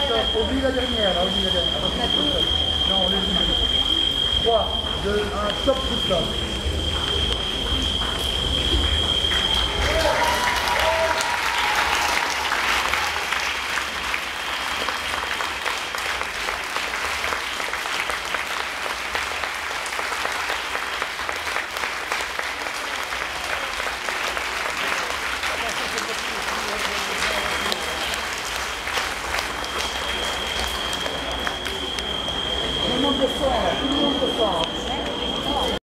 Stop, oublie la dernière, là, oublie la dernière. Attention, non, on est 3, 2, 1, stop, tout stop.